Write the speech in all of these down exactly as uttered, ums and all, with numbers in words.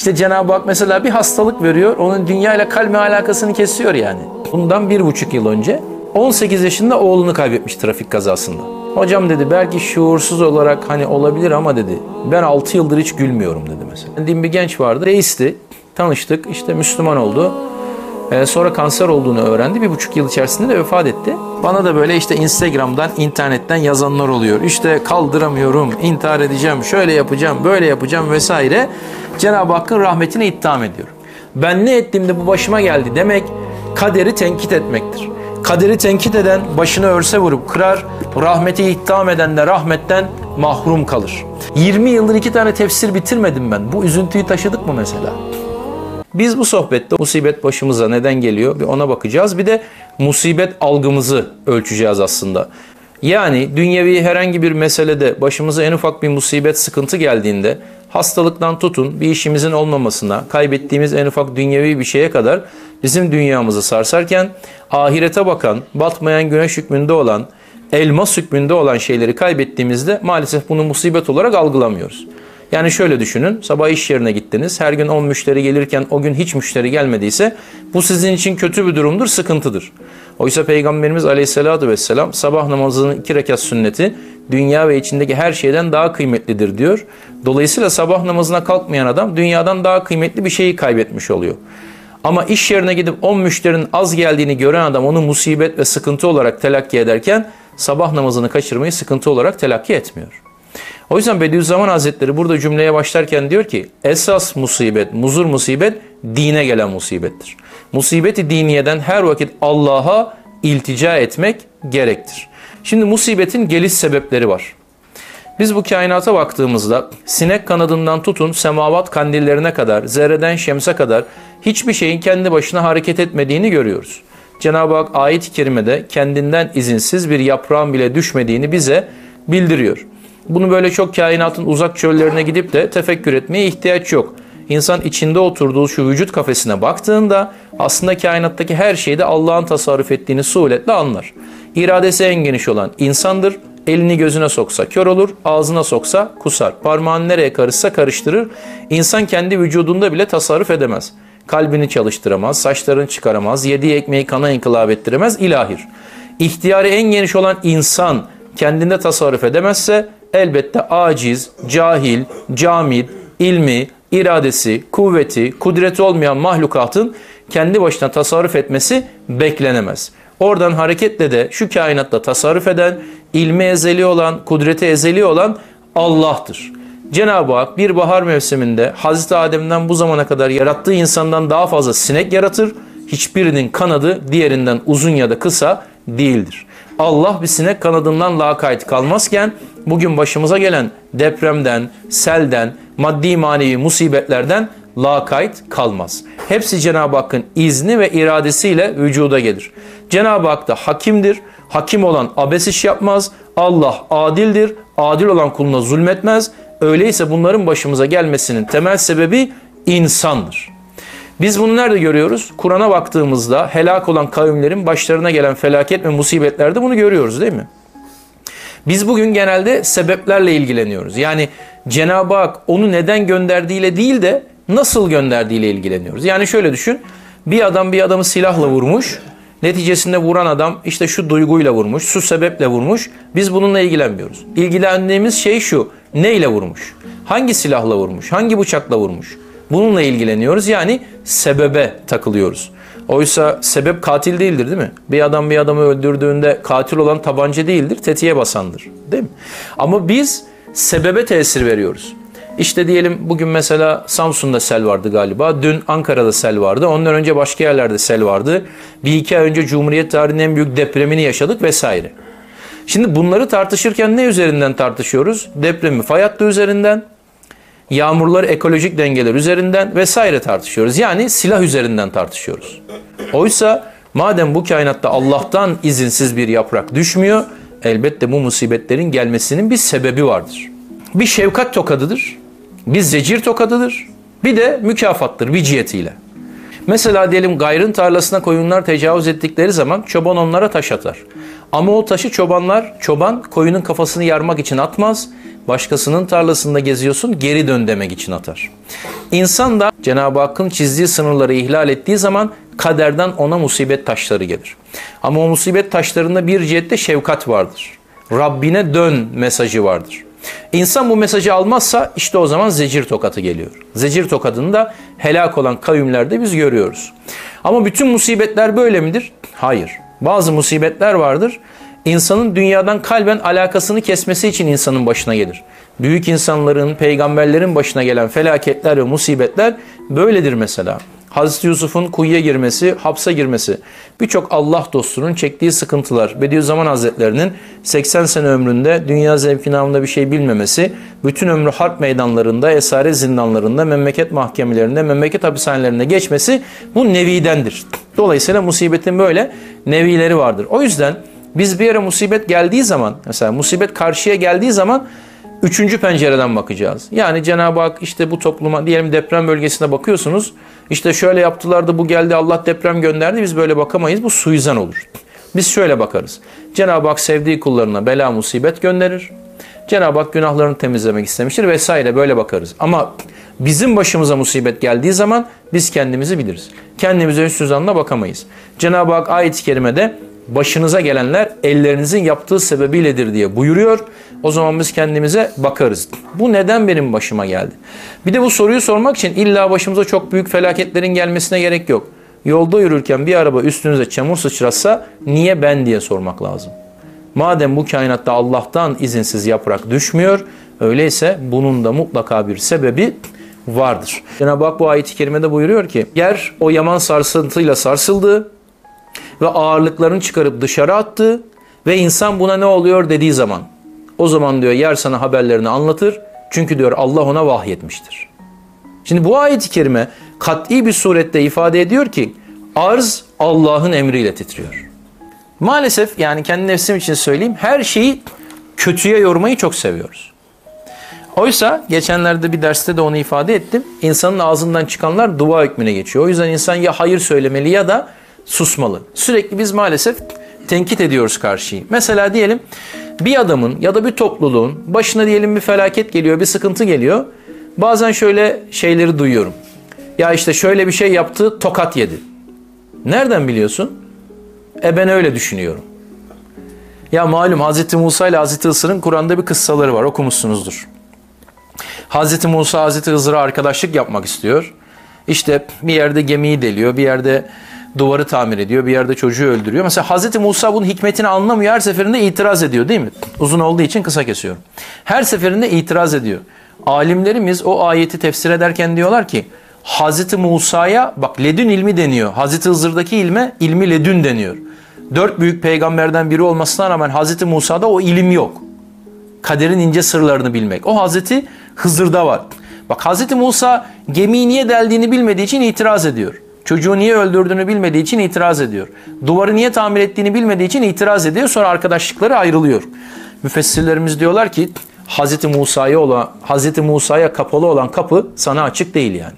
İşte Cenab-ı Hak mesela bir hastalık veriyor, onun dünyayla kalbe alakasını kesiyor yani. Bundan bir buçuk yıl önce on sekiz yaşında oğlunu kaybetmiş trafik kazasında. Hocam dedi belki şuursuz olarak hani olabilir ama dedi ben altı yıldır hiç gülmüyorum dedi mesela. Dediğim bir genç vardı, reisti, tanıştık, işte Müslüman oldu. Ee, sonra kanser olduğunu öğrendi. Bir buçuk yıl içerisinde de vefat etti. Bana da böyle işte Instagram'dan, internetten yazanlar oluyor. İşte kaldıramıyorum, intihar edeceğim, şöyle yapacağım, böyle yapacağım vesaire. Cenab-ı Hakk'ın rahmetine itham ediyorum. Ben ne ettiğimde bu başıma geldi demek kaderi tenkit etmektir. Kaderi tenkit eden başını örse vurup kırar, rahmeti itham eden de rahmetten mahrum kalır. yirmi yıldır iki tane tefsir bitirmedim ben. Bu üzüntüyü taşıdık mı mesela? Biz bu sohbette musibet başımıza neden geliyor bir ona bakacağız. Bir de musibet algımızı ölçeceğiz aslında. Yani dünyevi herhangi bir meselede başımıza en ufak bir musibet, sıkıntı geldiğinde hastalıktan tutun bir işimizin olmamasına, kaybettiğimiz en ufak dünyevi bir şeye kadar bizim dünyamızı sarsarken ahirete bakan, batmayan güneş hükmünde olan, elmas hükmünde olan şeyleri kaybettiğimizde maalesef bunu musibet olarak algılamıyoruz. Yani şöyle düşünün, sabah iş yerine gittiniz, her gün on müşteri gelirken o gün hiç müşteri gelmediyse bu sizin için kötü bir durumdur, sıkıntıdır. Oysa Peygamberimiz Aleyhisselatü Vesselam sabah namazının iki rekat sünneti dünya ve içindeki her şeyden daha kıymetlidir diyor. Dolayısıyla sabah namazına kalkmayan adam dünyadan daha kıymetli bir şeyi kaybetmiş oluyor. Ama iş yerine gidip on müşterinin az geldiğini gören adam onu musibet ve sıkıntı olarak telakki ederken sabah namazını kaçırmayı sıkıntı olarak telakki etmiyor. O yüzden Bediüzzaman Hazretleri burada cümleye başlarken diyor ki esas musibet, muzur musibet dine gelen musibettir. Musibeti diniyeden her vakit Allah'a iltica etmek gerektir. Şimdi musibetin geliş sebepleri var. Biz bu kainata baktığımızda sinek kanadından tutun semavat kandillerine kadar, zerreden şemse kadar hiçbir şeyin kendi başına hareket etmediğini görüyoruz. Cenab-ı Hak ayet-i kerimede kendinden izinsiz bir yaprağın bile düşmediğini bize bildiriyor. Bunu böyle çok kainatın uzak çöllerine gidip de tefekkür etmeye ihtiyaç yok. İnsan içinde oturduğu şu vücut kafesine baktığında aslında kainattaki her şeyde Allah'ın tasarruf ettiğini suhuletle anlar. İradesi en geniş olan insandır. Elini gözüne soksa kör olur, ağzına soksa kusar. Parmağını nereye karışsa karıştırır. İnsan kendi vücudunda bile tasarruf edemez. Kalbini çalıştıramaz, saçlarını çıkaramaz, yediği ekmeği kana inkılap ettiremez, ilahir. İhtiyarı en geniş olan insan kendinde tasarruf edemezse elbette aciz, cahil, camid, ilmi, iradesi, kuvveti, kudreti olmayan mahlukatın kendi başına tasarruf etmesi beklenemez. Oradan hareketle de şu kainatta tasarruf eden, ilmi ezeli olan, kudreti ezeli olan Allah'tır. Cenab-ı Hak bir bahar mevsiminde Hazreti Adem'den bu zamana kadar yarattığı insandan daha fazla sinek yaratır. Hiçbirinin kanadı diğerinden uzun ya da kısa değildir. Allah bir sinek kanadından lakayt kalmazken bugün başımıza gelen depremden, selden, maddi manevi musibetlerden lakayt kalmaz. Hepsi Cenab-ı Hakk'ın izni ve iradesiyle vücuda gelir. Cenab-ı Hak da hakimdir. Hakim olan abes iş yapmaz. Allah adildir. Adil olan kuluna zulmetmez. Öyleyse bunların başımıza gelmesinin temel sebebi insandır. Biz bunu nerede görüyoruz? Kur'an'a baktığımızda helak olan kavimlerin başlarına gelen felaket ve musibetlerde bunu görüyoruz değil mi? Biz bugün genelde sebeplerle ilgileniyoruz. Yani Cenab-ı Hak onu neden gönderdiğiyle değil de nasıl gönderdiğiyle ilgileniyoruz. Yani şöyle düşün, bir adam bir adamı silahla vurmuş, neticesinde vuran adam işte şu duyguyla vurmuş, şu sebeple vurmuş. Biz bununla ilgilenmiyoruz. İlgilendiğimiz şey şu, neyle vurmuş? Hangi silahla vurmuş? Hangi bıçakla vurmuş? Bununla ilgileniyoruz. Yani sebebe takılıyoruz. Oysa sebep katil değildir değil mi? Bir adam bir adamı öldürdüğünde katil olan tabanca değildir, tetiğe basandır. Değil mi? Ama biz sebebe tesir veriyoruz. İşte diyelim bugün mesela Samsun'da sel vardı galiba. Dün Ankara'da sel vardı. Ondan önce başka yerlerde sel vardı. Bir iki ay önce Cumhuriyet tarihinin en büyük depremini yaşadık vesaire. Şimdi bunları tartışırken ne üzerinden tartışıyoruz? Depremi fay hattı üzerinden, yağmurları ekolojik dengeler üzerinden vesaire tartışıyoruz. Yani silah üzerinden tartışıyoruz. Oysa madem bu kainatta Allah'tan izinsiz bir yaprak düşmüyor, elbette bu musibetlerin gelmesinin bir sebebi vardır. Bir şefkat tokadıdır, bir zecir tokadıdır, bir de mükafattır bir cihetiyle. Mesela diyelim gayrın tarlasına koyunlar tecavüz ettikleri zaman çoban onlara taş atar. Ama o taşı çobanlar, çoban koyunun kafasını yarmak için atmaz. Başkasının tarlasında geziyorsun, geri dön demek için atar. İnsan da Cenab-ı Hakk'ın çizdiği sınırları ihlal ettiği zaman kaderden ona musibet taşları gelir. Ama o musibet taşlarında bir cihette şefkat vardır. Rabbine dön mesajı vardır. İnsan bu mesajı almazsa işte o zaman zecir tokatı geliyor. Zecir tokadını da helak olan kavimlerde biz görüyoruz. Ama bütün musibetler böyle midir? Hayır. Bazı musibetler vardır. İnsanın dünyadan kalben alakasını kesmesi için insanın başına gelir. Büyük insanların, peygamberlerin başına gelen felaketler ve musibetler böyledir mesela. Hazreti Yusuf'un kuyuya girmesi, hapse girmesi, birçok Allah dostunun çektiği sıkıntılar, Bediüzzaman Hazretlerinin seksen sene ömründe dünya zevki namında bir şey bilmemesi, bütün ömrü harp meydanlarında, esaret zindanlarında, memleket mahkemelerinde, memleket hapishanelerinde geçmesi bu nevidendir. Dolayısıyla musibetin böyle nevileri vardır. O yüzden biz bir yere musibet geldiği zaman, mesela musibet karşıya geldiği zaman üçüncü pencereden bakacağız. Yani Cenab-ı Hak işte bu topluma, diyelim deprem bölgesine bakıyorsunuz. İşte şöyle yaptılar da bu geldi, Allah deprem gönderdi. Biz böyle bakamayız. Bu suizan olur. Biz şöyle bakarız. Cenab-ı Hak sevdiği kullarına bela musibet gönderir. Cenab-ı Hak günahlarını temizlemek istemiştir vesaire, böyle bakarız. Ama bizim başımıza musibet geldiği zaman biz kendimizi biliriz. Kendimize üstsüz anla bakamayız. Cenab-ı Hak ayet-i kerimede başınıza gelenler ellerinizin yaptığı sebebiyledir diye buyuruyor. O zaman biz kendimize bakarız. Bu neden benim başıma geldi? Bir de bu soruyu sormak için illa başımıza çok büyük felaketlerin gelmesine gerek yok. Yolda yürürken bir araba üstünüze çamur sıçratsa niye ben diye sormak lazım. Madem bu kainatta Allah'tan izinsiz yaprak düşmüyor, öyleyse bunun da mutlaka bir sebebi vardır. Cenab-ı Hak bu ayet-i kerimede buyuruyor ki, yer o yaman sarsıntıyla sarsıldı ve ağırlıklarını çıkarıp dışarı attı ve insan buna ne oluyor dediği zaman, o zaman diyor yer sana haberlerini anlatır. Çünkü diyor Allah ona vahyetmiştir. Şimdi bu ayet-i kerime kat'i bir surette ifade ediyor ki arz Allah'ın emriyle titriyor. Maalesef, yani kendi nefsim için söyleyeyim, her şeyi kötüye yormayı çok seviyoruz. Oysa geçenlerde bir derste de onu ifade ettim. İnsanın ağzından çıkanlar dua hükmüne geçiyor. O yüzden insan ya hayır söylemeli ya da susmalı. Sürekli biz maalesef tenkit ediyoruz karşıyı. Mesela diyelim bir adamın ya da bir topluluğun başına diyelim bir felaket geliyor, bir sıkıntı geliyor. Bazen şöyle şeyleri duyuyorum. Ya işte şöyle bir şey yaptı, tokat yedi. Nereden biliyorsun? E ben öyle düşünüyorum. Ya malum Hazreti Musa ile Hazreti Hızır'ın Kur'an'da bir kıssaları var, okumuşsunuzdur. Hazreti Musa Hazreti Hızır'a arkadaşlık yapmak istiyor. İşte bir yerde gemiyi deliyor, bir yerde duvarı tamir ediyor, bir yerde çocuğu öldürüyor. Mesela Hazreti Musa bunun hikmetini anlamıyor. Her seferinde itiraz ediyor, değil mi? Uzun olduğu için kısa kesiyorum. Her seferinde itiraz ediyor. Alimlerimiz o ayeti tefsir ederken diyorlar ki Hazreti Musa'ya bak ledün ilmi deniyor. Hazreti Hızır'daki ilme ilmi ledün deniyor. Dört büyük peygamberden biri olmasına rağmen Hazreti Musa'da o ilim yok. Kaderin ince sırlarını bilmek. O Hazreti Hızır'da var. Bak Hazreti Musa gemiyi niye deldiğini bilmediği için itiraz ediyor. Çocuğu niye öldürdüğünü bilmediği için itiraz ediyor. Duvarı niye tamir ettiğini bilmediği için itiraz ediyor. Sonra arkadaşlıkları ayrılıyor. Müfessirlerimiz diyorlar ki Hazreti Musa'ya olan Hazreti Musa'ya kapalı olan kapı sana açık değil yani.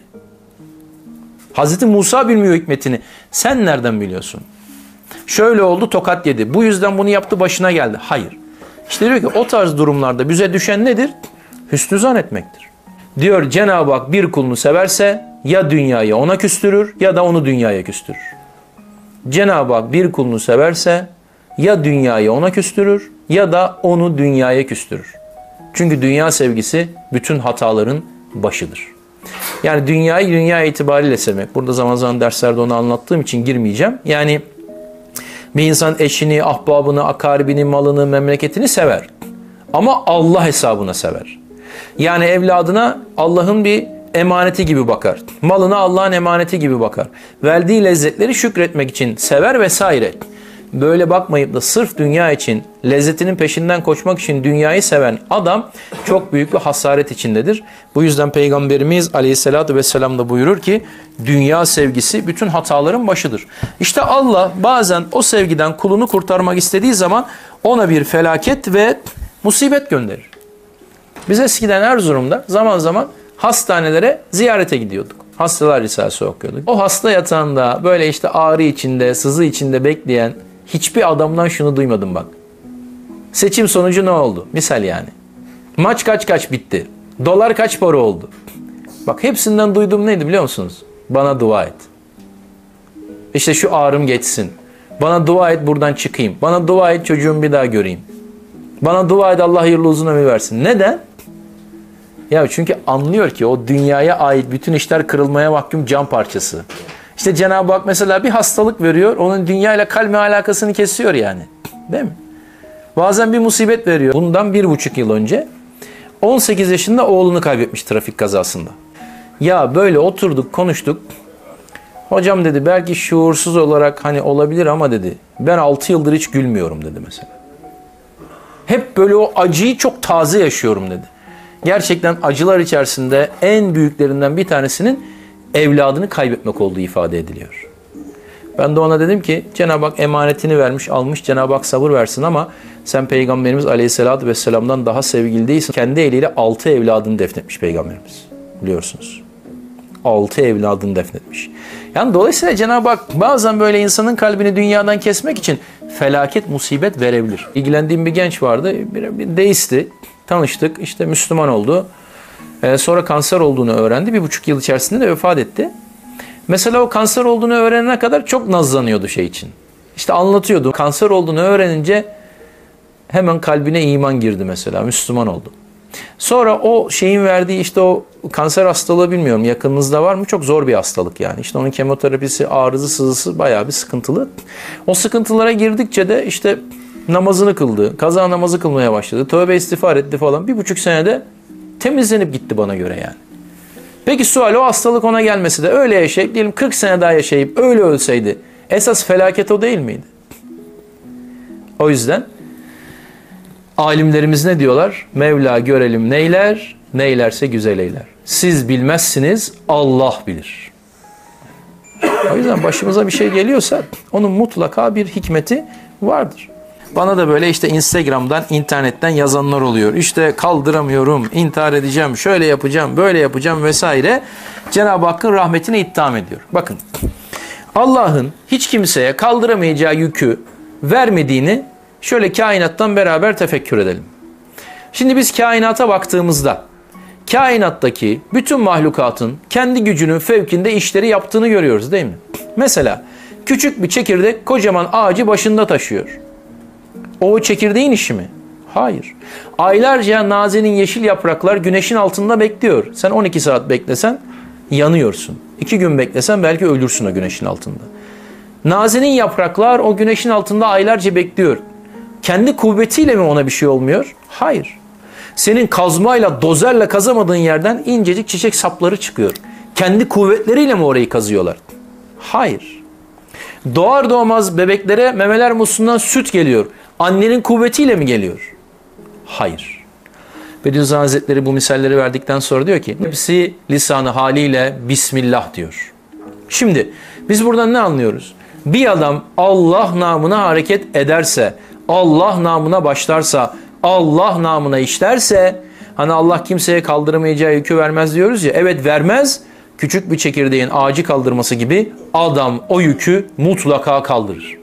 Hazreti Musa bilmiyor hikmetini. Sen nereden biliyorsun? Şöyle oldu, tokat yedi. Bu yüzden bunu yaptı, başına geldi. Hayır. İşte diyor ki o tarz durumlarda bize düşen nedir? Hüsnü zan etmektir. Diyor Cenab-ı Hak bir kulunu severse ya dünyayı ona küstürür ya da onu dünyaya küstürür. Cenab-ı Hak bir kulunu severse ya dünyayı ona küstürür ya da onu dünyaya küstürür. Çünkü dünya sevgisi bütün hataların başıdır. Yani dünyayı dünya itibariyle sevmek. Burada zaman zaman derslerde onu anlattığım için girmeyeceğim. Yani bir insan eşini, ahbabını, akaribini, malını, memleketini sever. Ama Allah hesabına sever. Yani evladına Allah'ın bir emaneti gibi bakar. Malına Allah'ın emaneti gibi bakar. Verdiği lezzetleri şükretmek için sever vesaire. Böyle bakmayıp da sırf dünya için, lezzetinin peşinden koşmak için dünyayı seven adam çok büyük bir hasaret içindedir. Bu yüzden Peygamberimiz Aleyhisselatü Vesselam da buyurur ki dünya sevgisi bütün hataların başıdır. İşte Allah bazen o sevgiden kulunu kurtarmak istediği zaman ona bir felaket ve musibet gönderir. Biz eskiden Erzurum'da zaman zaman hastanelere ziyarete gidiyorduk. Hastalar Risalesi okuyorduk. O hasta yatağında böyle işte ağrı içinde, sızı içinde bekleyen hiçbir adamdan şunu duymadım bak. Seçim sonucu ne oldu? Misal yani. Maç kaç kaç bitti? Dolar kaç para oldu? Bak hepsinden duyduğum neydi biliyor musunuz? Bana dua et. İşte şu ağrım geçsin. Bana dua et buradan çıkayım. Bana dua et çocuğumu bir daha göreyim. Bana dua et Allah hayırlı uzun ömür versin. Neden? Ya çünkü anlıyor ki o dünyaya ait bütün işler kırılmaya mahkum cam parçası. İşte Cenab-ı Hak mesela bir hastalık veriyor. Onun dünyayla kalbe alakasını kesiyor yani. Değil mi? Bazen bir musibet veriyor. Bundan bir buçuk yıl önce on sekiz yaşında oğlunu kaybetmiş trafik kazasında. Ya böyle oturduk konuştuk. Hocam dedi belki şuursuz olarak hani olabilir ama dedi ben altı yıldır hiç gülmüyorum dedi mesela. Hep böyle o acıyı çok taze yaşıyorum dedi. Gerçekten acılar içerisinde en büyüklerinden bir tanesinin evladını kaybetmek olduğu ifade ediliyor. Ben de ona dedim ki Cenab-ı Hak emanetini vermiş almış, Cenab-ı Hak sabır versin ama sen Peygamberimiz Aleyhisselatü Vesselam'dan daha sevgili değilsin. Kendi eliyle altı evladını defnetmiş Peygamberimiz biliyorsunuz. Altı evladını defnetmiş. Yani dolayısıyla Cenab-ı Hak bazen böyle insanın kalbini dünyadan kesmek için felaket, musibet verebilir. İlgilendiğim bir genç vardı, bir, bir deisti. Tanıştık, işte Müslüman oldu. Ee, sonra kanser olduğunu öğrendi. Bir buçuk yıl içerisinde de vefat etti. Mesela o kanser olduğunu öğrenene kadar çok nazlanıyordu şey için. İşte anlatıyordu. Kanser olduğunu öğrenince hemen kalbine iman girdi mesela. Müslüman oldu. Sonra o şeyin verdiği işte o kanser hastalığı bilmiyorum yakınınızda var mı? Çok zor bir hastalık yani. İşte onun kemoterapisi, ağrısı, sızısı bayağı bir sıkıntılı. O sıkıntılara girdikçe de işte namazını kıldı. Kaza namazı kılmaya başladı. Tövbe istiğfar etti falan. Bir buçuk senede temizlenip gitti bana göre yani. Peki sual o hastalık ona gelmesi de öyle yaşayıp diyelim kırk sene daha yaşayıp öyle ölseydi. Esas felaket o değil miydi? O yüzden alimlerimiz ne diyorlar? Mevla görelim neyler, neylerse güzel eyler. Siz bilmezsiniz, Allah bilir. O yüzden başımıza bir şey geliyorsa onun mutlaka bir hikmeti vardır. Bana da böyle işte Instagram'dan, internetten yazanlar oluyor. İşte kaldıramıyorum, intihar edeceğim, şöyle yapacağım, böyle yapacağım vesaire. Cenab-ı Hakk'ın rahmetine itham ediyor. Bakın, Allah'ın hiç kimseye kaldıramayacağı yükü vermediğini şöyle kainattan beraber tefekkür edelim. Şimdi biz kainata baktığımızda, kainattaki bütün mahlukatın kendi gücünün fevkinde işleri yaptığını görüyoruz değil mi? Mesela küçük bir çekirdek kocaman ağacı başında taşıyor. O çekirdeğin işi mi? Hayır. Aylarca nazenin yeşil yapraklar güneşin altında bekliyor. Sen on iki saat beklesen yanıyorsun. iki gün beklesen belki ölürsün o güneşin altında. Nazenin yapraklar o güneşin altında aylarca bekliyor. Kendi kuvvetiyle mi ona bir şey olmuyor? Hayır. Senin kazmayla, dozerle kazamadığın yerden incecik çiçek sapları çıkıyor. Kendi kuvvetleriyle mi orayı kazıyorlar? Hayır. Doğar doğmaz bebeklere memeler musluğundan süt geliyor. Annenin kuvvetiyle mi geliyor? Hayır. Bediüzzaman Hazretleri bu misalleri verdikten sonra diyor ki hepsi lisanı haliyle Bismillah diyor. Şimdi biz buradan ne anlıyoruz? Bir adam Allah namına hareket ederse, Allah namına başlarsa, Allah namına işlerse, hani Allah kimseye kaldıramayacağı yükü vermez diyoruz ya, evet vermez, küçük bir çekirdeğin ağacı kaldırması gibi adam o yükü mutlaka kaldırır.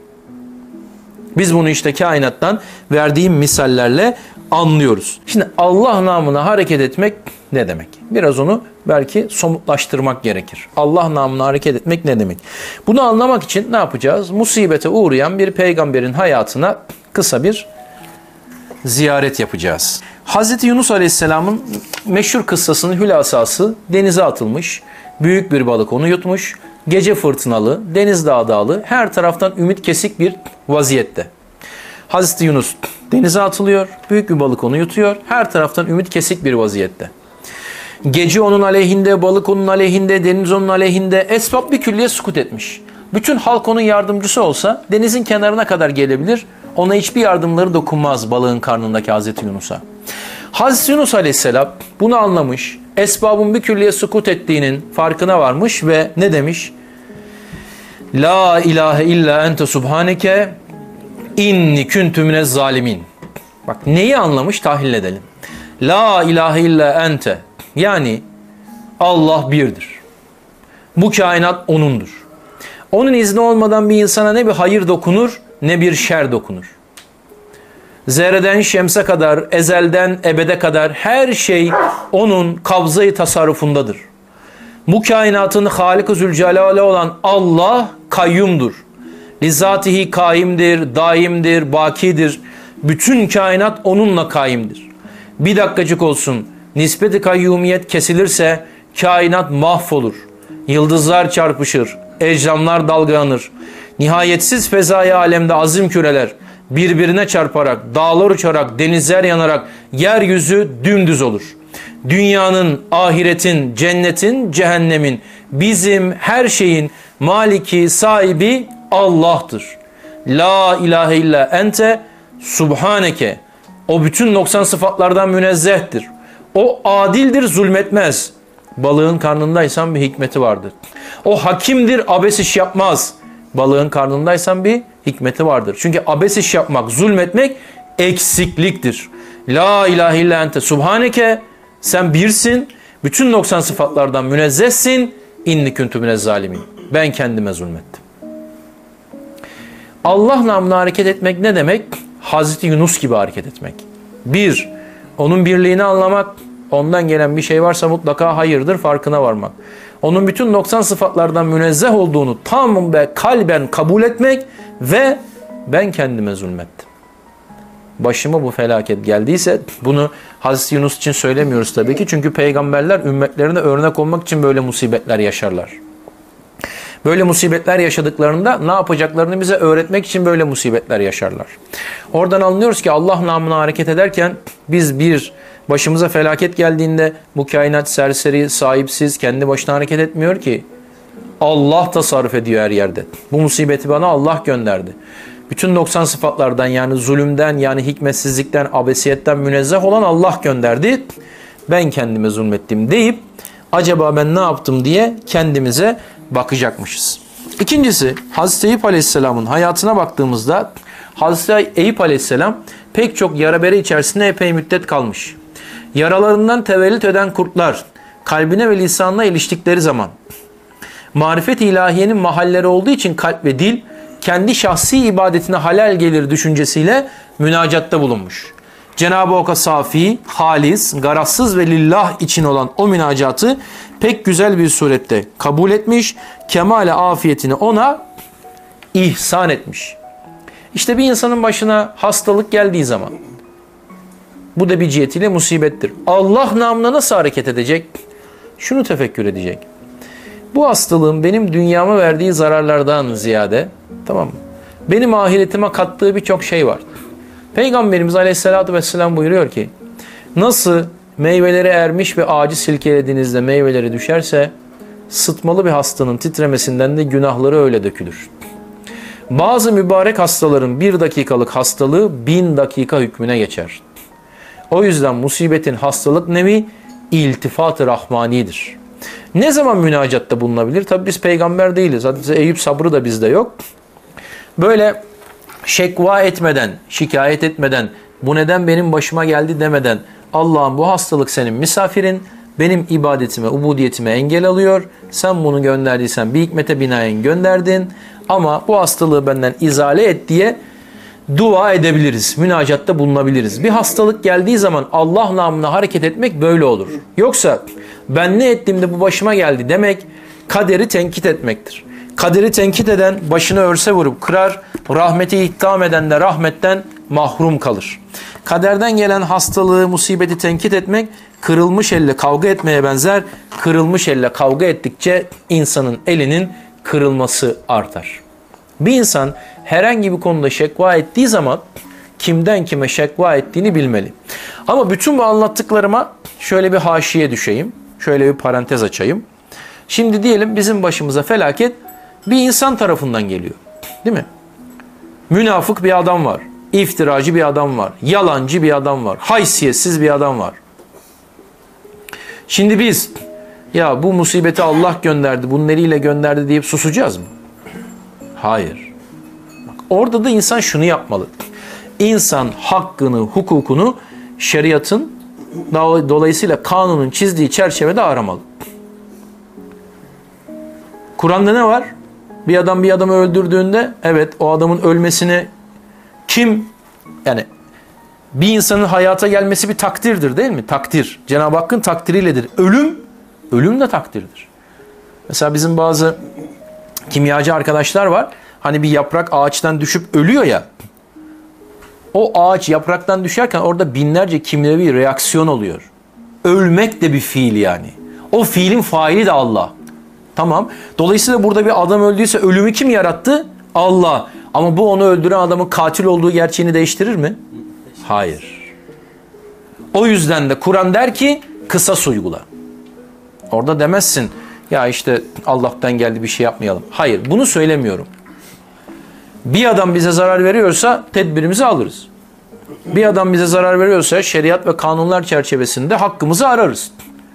Biz bunu işte kainattan verdiğim misallerle anlıyoruz. Şimdi Allah namına hareket etmek ne demek? Biraz onu belki somutlaştırmak gerekir. Allah namına hareket etmek ne demek? Bunu anlamak için ne yapacağız? Musibete uğrayan bir peygamberin hayatına kısa bir ziyaret yapacağız. Hazreti Yunus Aleyhisselam'ın meşhur kıssasının hülasası denize atılmış. Büyük bir balık onu yutmuş. Gece fırtınalı, deniz dağdağlı, her taraftan ümit kesik bir vaziyette. Hazreti Yunus denize atılıyor, büyük bir balık onu yutuyor, her taraftan ümit kesik bir vaziyette. Gece onun aleyhinde, balık onun aleyhinde, deniz onun aleyhinde, esbab bir külliye sukut etmiş. Bütün halk onun yardımcısı olsa denizin kenarına kadar gelebilir, ona hiçbir yardımları dokunmaz balığın karnındaki Hazreti Yunus'a. Hazreti Yunus Aleyhisselam bunu anlamış, esbabın bir külliye sukut ettiğinin farkına varmış ve ne demiş? La ilahe illa ente subhaneke inni kuntu minez zalimin. Bak neyi anlamış tahlil edelim. La ilahe illa ente, yani Allah birdir. Bu kainat O'nundur. Onun izni olmadan bir insana ne bir hayır dokunur ne bir şer dokunur. Zerreden şemse kadar, ezelden ebede kadar her şey onun kabzayı tasarrufundadır. Bu kainatın Halik-i Zülcelale olan Allah kayyumdur. Lizatihi kaimdir, daimdir, bakidir. Bütün kainat onunla kaimdir. Bir dakikacık olsun nispeti kayyumiyet kesilirse kainat mahvolur. Yıldızlar çarpışır, ecramlar dalgalanır. Nihayetsiz fezai alemde azim küreler birbirine çarparak, dağlar uçarak, denizler yanarak yeryüzü dümdüz olur. Dünyanın, ahiretin, cennetin, cehennemin, bizim her şeyin maliki, sahibi Allah'tır. La ilahe illa ente subhaneke. O bütün noksan sıfatlardan münezzehtir. O adildir, zulmetmez. Balığın karnındaysan bir hikmeti vardır. O hakimdir, abes iş yapmaz. Balığın karnındaysan bir hikmeti vardır. Çünkü abes iş yapmak, zulmetmek eksikliktir. La ilahe illa ente subhaneke. Sen birsin, bütün noksan sıfatlardan münezzehsin. İnni küntü minezzalimin. Ben kendime zulmettim. Allah namına hareket etmek ne demek? Hazreti Yunus gibi hareket etmek. Bir, onun birliğini anlamak, ondan gelen bir şey varsa mutlaka hayırdır, farkına varmak. Onun bütün noksan sıfatlardan münezzeh olduğunu tam ve kalben kabul etmek ve ben kendime zulmettim. Başıma bu felaket geldiyse, bunu Hazreti Yunus için söylemiyoruz tabii ki. Çünkü peygamberler ümmetlerine örnek olmak için böyle musibetler yaşarlar. Böyle musibetler yaşadıklarında ne yapacaklarını bize öğretmek için böyle musibetler yaşarlar. Oradan anlıyoruz ki Allah namına hareket ederken biz bir başımıza felaket geldiğinde bu kainat serseri, sahipsiz, kendi başına hareket etmiyor ki. Allah tasarruf ediyor her yerde. Bu musibeti bana Allah gönderdi. Bütün noksan sıfatlardan yani zulümden yani hikmetsizlikten, abesiyetten münezzeh olan Allah gönderdi. Ben kendime zulmettim deyip acaba ben ne yaptım diye kendimize bakacakmışız. İkincisi Hazreti Eyüp Aleyhisselam'ın hayatına baktığımızda Hazreti Eyüp Aleyhisselam pek çok yara bere içerisinde epey müddet kalmış. Yaralarından tevellüt eden kurtlar kalbine ve lisanına iliştikleri zaman marifet-i ilahiyenin mahalleri olduğu için kalp ve dil kendi şahsi ibadetine halal gelir düşüncesiyle münacatta bulunmuş. Cenab-ı Hakk'a safi, halis, garazsız ve lillah için olan o münacatı pek güzel bir surette kabul etmiş, kemal-i afiyetini ona ihsan etmiş. İşte bir insanın başına hastalık geldiği zaman, bu da bir cihetiyle musibettir. Allah namına nasıl hareket edecek? Şunu tefekkür edecek. Bu hastalığın benim dünyama verdiği zararlardan ziyade, tamam mı? Benim ahiretime kattığı birçok şey var. Peygamberimiz Aleyhisselatü Vesselam buyuruyor ki, nasıl meyveleri ermiş ve ağacı silkelediğinizde meyveleri düşerse, sıtmalı bir hastanın titremesinden de günahları öyle dökülür. Bazı mübarek hastaların bir dakikalık hastalığı bin dakika hükmüne geçer. O yüzden musibetin hastalık nevi iltifat-ı rahmanidir. Ne zaman münacatta bulunabilir? Tabi biz peygamber değiliz. Hazreti Eyüp sabrı da bizde yok. Böyle şekva etmeden, şikayet etmeden, bu neden benim başıma geldi demeden, Allah'ım bu hastalık senin misafirin, benim ibadetime, ubudiyetime engel alıyor. Sen bunu gönderdiysen bir hikmete binaen gönderdin ama bu hastalığı benden izale et diye dua edebiliriz. Münacatta bulunabiliriz. Bir hastalık geldiği zaman Allah namına hareket etmek böyle olur. Yoksa ben ne ettim de bu başıma geldi demek kaderi tenkit etmektir. Kaderi tenkit eden başını örse vurup kırar, rahmeti ihdam eden de rahmetten mahrum kalır. Kaderden gelen hastalığı, musibeti tenkit etmek kırılmış elle kavga etmeye benzer. Kırılmış elle kavga ettikçe insanın elinin kırılması artar. Bir insan herhangi bir konuda şekva ettiği zaman kimden kime şekva ettiğini bilmeli. Ama bütün bu anlattıklarıma şöyle bir haşiye düşeyim. Şöyle bir parantez açayım. Şimdi diyelim bizim başımıza felaket bir insan tarafından geliyor. Değil mi? Münafık bir adam var. İftiracı bir adam var. Yalancı bir adam var. Haysiyetsiz bir adam var. Şimdi biz ya bu musibeti Allah gönderdi, bunu nereye gönderdi deyip susacağız mı? Hayır. Bak, orada da insan şunu yapmalı. İnsan hakkını, hukukunu şeriatın dolayısıyla kanunun çizdiği çerçevede aramalı. Kur'an'da ne var? Bir adam bir adamı öldürdüğünde evet o adamın ölmesini kim yani Bir insanın hayata gelmesi bir takdirdir değil mi? Takdir. Cenab-ı Hakk'ın takdiriyledir. Ölüm, ölüm de takdirdir. Mesela bizim bazı kimyacı arkadaşlar var. Hani bir yaprak ağaçtan düşüp ölüyor ya. O ağaç yapraktan düşerken orada binlerce kimyevi reaksiyon oluyor. Ölmek de bir fiil yani. O fiilin faili de Allah. Tamam. Dolayısıyla burada bir adam öldüyse ölümü kim yarattı? Allah. Ama bu onu öldüren adamın katil olduğu gerçeğini değiştirir mi? Hayır. O yüzden de Kur'an der ki kısas uygula. Orada demezsin ya işte Allah'tan geldi bir şey yapmayalım. Hayır, bunu söylemiyorum. Bir adam bize zarar veriyorsa tedbirimizi alırız. Bir adam bize zarar veriyorsa şeriat ve kanunlar çerçevesinde hakkımızı ararız.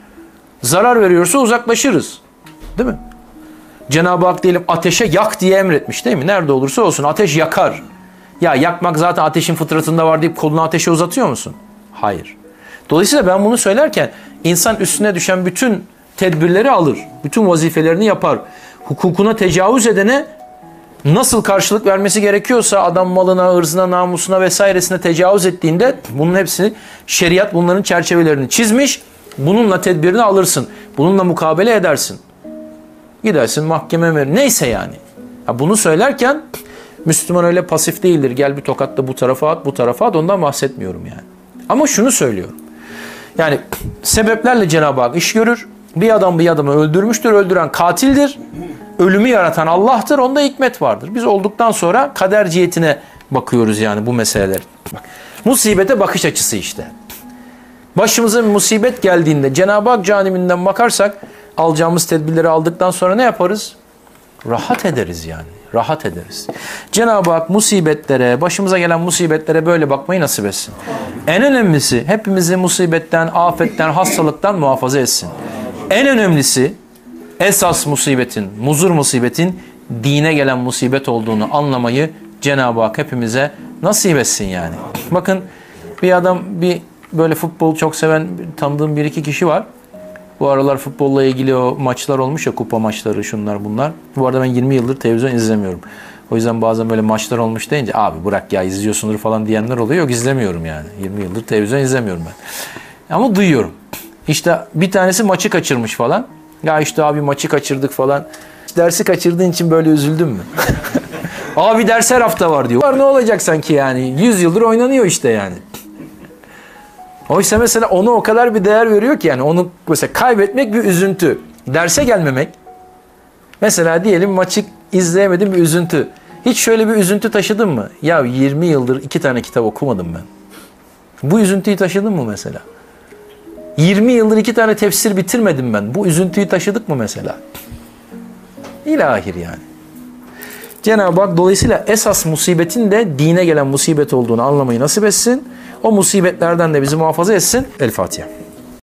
Zarar veriyorsa uzaklaşırız. Değil mi? Cenab-ı Hak diyelim ateşe yak diye emretmiş değil mi? Nerede olursa olsun ateş yakar. Ya yakmak zaten ateşin fıtratında var deyip kolunu ateşe uzatıyor musun? Hayır. Dolayısıyla ben bunu söylerken insan üstüne düşen bütün tedbirleri alır. Bütün vazifelerini yapar. Hukukuna tecavüz edene nasıl karşılık vermesi gerekiyorsa adam malına, ırzına, namusuna vesairesine tecavüz ettiğinde bunun hepsini şeriat bunların çerçevelerini çizmiş. Bununla tedbirini alırsın. Bununla mukabele edersin. Gidersin mahkeme verir. Neyse yani. Ya bunu söylerken Müslüman öyle pasif değildir. Gel bir tokatla bu tarafa at, bu tarafa at. Ondan bahsetmiyorum yani. Ama şunu söylüyorum. Yani sebeplerle Cenab-ı Hak iş görür. Bir adam bir adamı öldürmüştür. Öldüren katildir. Ölümü yaratan Allah'tır. Onda hikmet vardır. Biz olduktan sonra kader cihetine bakıyoruz yani bu meseleler. Bak, musibete bakış açısı işte. Başımıza bir musibet geldiğinde Cenab-ı Hak caniminden bakarsak alacağımız tedbirleri aldıktan sonra ne yaparız? Rahat ederiz yani. Rahat ederiz. Cenab-ı Hak musibetlere, başımıza gelen musibetlere böyle bakmayı nasip etsin. En önemlisi hepimizi musibetten, afetten, hastalıktan muhafaza etsin. En önemlisi esas musibetin, muzur musibetin dine gelen musibet olduğunu anlamayı Cenab-ı Hak hepimize nasip etsin yani. Bakın bir adam bir böyle futbol çok seven tanıdığım bir iki kişi var. Bu aralar futbolla ilgili o maçlar olmuş ya, kupa maçları şunlar bunlar. Bu arada ben yirmi yıldır televizyon izlemiyorum. O yüzden bazen böyle maçlar olmuş deyince abi bırak ya izliyorsundur falan diyenler oluyor. Yok izlemiyorum yani. yirmi yıldır televizyon izlemiyorum ben. Ama duyuyorum. İşte bir tanesi maçı kaçırmış falan. Ya işte abi maçı kaçırdık falan. Dersi kaçırdığın için böyle üzüldün mü? Abi ders her hafta var diyor. Ne olacak sanki yani? yüz yıldır oynanıyor işte yani. Oysa mesela ona o kadar bir değer veriyor ki yani onu mesela kaybetmek bir üzüntü. Derse gelmemek. Mesela diyelim maçı izleyemedim bir üzüntü. Hiç şöyle bir üzüntü taşıdın mı? Ya yirmi yıldır iki tane kitap okumadım ben. Bu üzüntüyü taşıdın mı mesela? yirmi yıldır iki tane tefsir bitirmedim ben. Bu üzüntüyü taşıdık mı mesela? İlahir yani. Cenab-ı Hak dolayısıyla esas musibetin de dine gelen musibet olduğunu anlamayı nasip etsin. O musibetlerden de bizi muhafaza etsin. El Fatiha.